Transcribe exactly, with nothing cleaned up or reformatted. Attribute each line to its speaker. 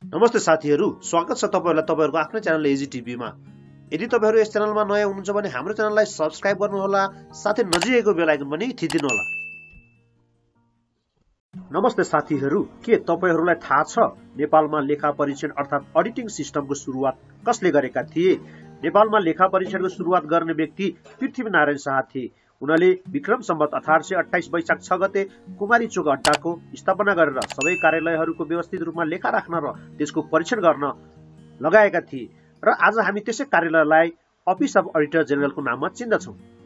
Speaker 1: नमस्ते साथीहरू, स्वागत छ तपाईहरुलाई तपाईहरुको आफ्नै च्यानल एजी टिभीमा। यदि तपाईहरु यस च्यानलमा नयाँ हुनुहुन्छ भने हाम्रो च्यानललाई सब्स्क्राइब गर्नुहोला, साथै नजिकैको बेल आइकन पनि थिचिदिनु होला। नमस्ते साथीहरू, के तपाईहरुलाई थाहा छ नेपालमा लेखा परीक्षण अर्थात अडिटिङ सिस्टमको सुरुवात कसले गरेका थिए? नेपालमा लेखा परीक्षणको सुरुवात गर्ने व्यक्ति पृथ्वीनारायण शाह थिए। उनले विक्रम सम्वत अठार सय अट्ठाइस वैशाख छ गते कुमारी चोक अड्डाको स्थापना गरेर सबै कार्यालयहरूको व्यवस्थित रूपमा लेखा राख्न र त्यसको परीक्षण गर्न लगाएका थिए र आज हामी त्यसै कार्यालयलाई अफिस अफ अडिटर जेनरलको नाममा चिन्दछौँ।